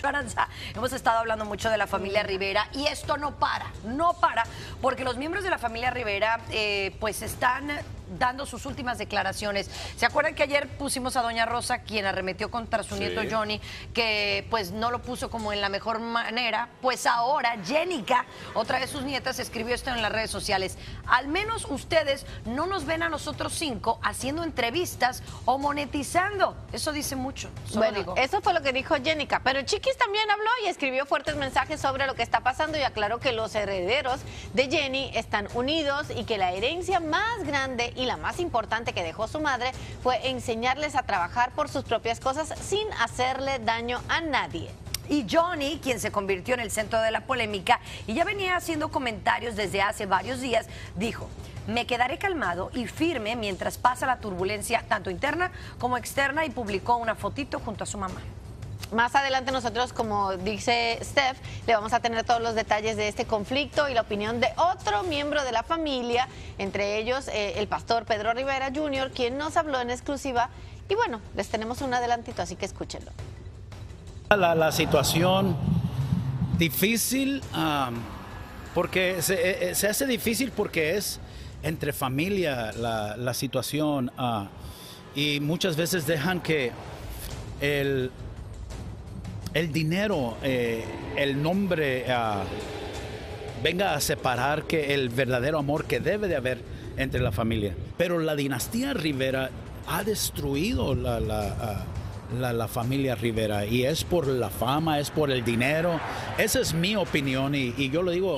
Aranza, hemos estado hablando mucho de la familia Rivera y esto no para, porque los miembros de la familia Rivera pues están dando sus últimas declaraciones. ¿Se acuerdan que ayer pusimos a doña Rosa, quien arremetió contra su nieto Johnny, que pues no lo puso como en la mejor manera? Pues ahora Jenica, otra de sus nietas, escribió esto en las redes sociales. Al menos ustedes no nos ven a nosotros 5 haciendo entrevistas o monetizando. Eso dice mucho. Bueno, eso fue lo que dijo Jenica, pero Chiquis también habló y escribió fuertes mensajes sobre lo que está pasando y aclaró que los herederos de Jenny están unidos y que la herencia más grande y la más importante que dejó su madre fue enseñarles a trabajar por sus propias cosas sin hacerle daño a nadie. Y Johnny, quien se convirtió en el centro de la polémica y ya venía haciendo comentarios desde hace varios días, dijo: me quedaré calmado y firme mientras pasa la turbulencia tanto interna como externa, y publicó una fotito junto a su mamá. Más adelante nosotros, como dice Steph, le vamos a tener todos los detalles de este conflicto y la opinión de otro miembro de la familia, entre ellos el pastor Pedro Rivera Jr., quien nos habló en exclusiva. Y bueno, les tenemos un adelantito, así que escúchenlo. La situación difícil, porque se hace difícil porque es entre familia la situación, y muchas veces dejan que el dinero, el nombre, venga a separar que el verdadero amor que debe de haber entre la familia. Pero la dinastía Rivera ha destruido la familia Rivera, y es por la fama, es por el dinero. Esa es mi opinión, y yo lo digo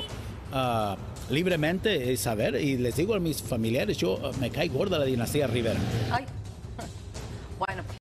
libremente, y saber, y les digo a mis familiares, yo me cae gorda la dinastía Rivera. Ay.